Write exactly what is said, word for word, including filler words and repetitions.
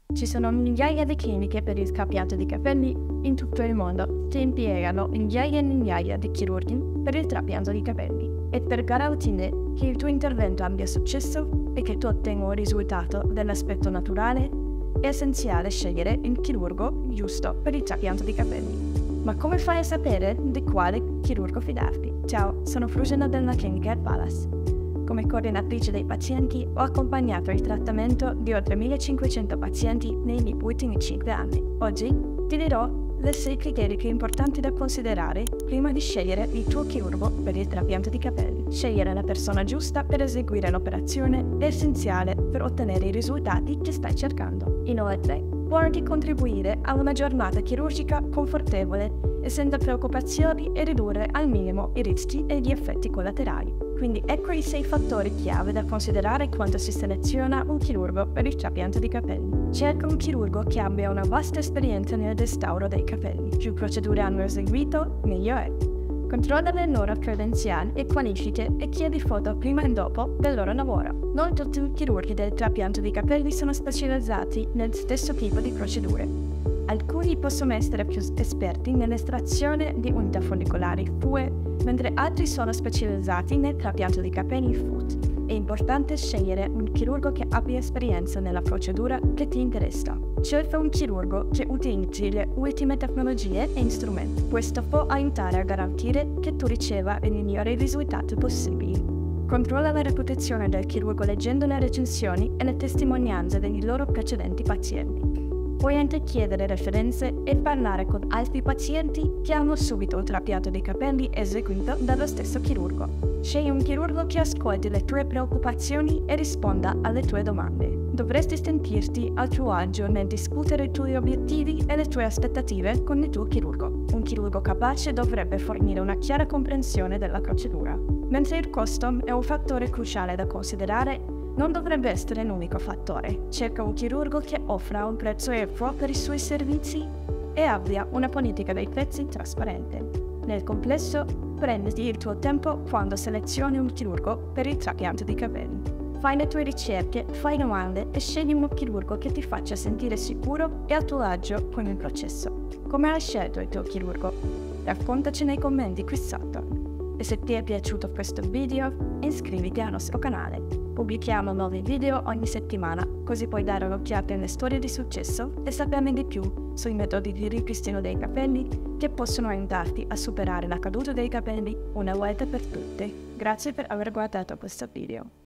Ci sono migliaia di cliniche per il trapianto di capelli in tutto il mondo che impiegano migliaia e migliaia di chirurghi per il trapianto di capelli. E per garantire che il tuo intervento abbia successo e che tu ottenga un risultato dell'aspetto naturale, è essenziale scegliere il chirurgo giusto per il trapianto di capelli. Ma come fai a sapere di quale chirurgo fidarti? Ciao, sono Frugena della clinica Hair Palace. Come coordinatrice dei pazienti ho accompagnato il trattamento di oltre millecinquecento pazienti negli ultimi cinque anni. Oggi ti dirò le sei criteri importanti da considerare prima di scegliere il tuo chirurgo per il trapianto di capelli. Scegliere la persona giusta per eseguire l'operazione è essenziale per ottenere i risultati che stai cercando. Inoltre, può anche contribuire a una giornata chirurgica confortevole e senza preoccupazioni e ridurre al minimo i rischi e gli effetti collaterali. Quindi ecco i sei fattori chiave da considerare quando si seleziona un chirurgo per il trapianto di capelli. Cerca un chirurgo che abbia una vasta esperienza nel restauro dei capelli. Più procedure hanno eseguito, meglio è. Controlla le loro credenziali e qualifiche e chiedi foto prima e dopo del loro lavoro. Non tutti i chirurghi del trapianto di capelli sono specializzati nel stesso tipo di procedure. Alcuni possono essere più esperti nell'estrazione di unità follicolari F U E, mentre altri sono specializzati nel trapianto di capelli F U T. È importante scegliere un chirurgo che abbia esperienza nella procedura che ti interessa. Cerca un chirurgo che utilizzi le ultime tecnologie e strumenti. Questo può aiutare a garantire che tu riceva i migliori risultati possibili. Controlla la reputazione del chirurgo leggendo le recensioni e le testimonianze dei loro precedenti pazienti. Puoi anche chiedere referenze e parlare con altri pazienti che hanno subito un trapianto di capelli eseguito dallo stesso chirurgo. Scegli un chirurgo che ascolti le tue preoccupazioni e risponda alle tue domande. Dovresti sentirti a tuo agio nel discutere i tuoi obiettivi e le tue aspettative con il tuo chirurgo. Un chirurgo capace dovrebbe fornire una chiara comprensione della procedura. Mentre il costo è un fattore cruciale da considerare, non dovrebbe essere l'unico fattore. Cerca un chirurgo che offra un prezzo equo per i suoi servizi e abbia una politica dei prezzi trasparente. Nel complesso, prenditi il tuo tempo quando selezioni un chirurgo per il trapianto di capelli. Fai le tue ricerche, fai domande e scegli un chirurgo che ti faccia sentire sicuro e a tuo agio con il processo. Come hai scelto il tuo chirurgo? Raccontaci nei commenti qui sotto. E se ti è piaciuto questo video, iscriviti al nostro canale. Pubblichiamo nuovi video ogni settimana, così puoi dare un'occhiata alle storie di successo e saperne di più sui metodi di ripristino dei capelli che possono aiutarti a superare la caduta dei capelli una volta per tutte. Grazie per aver guardato questo video.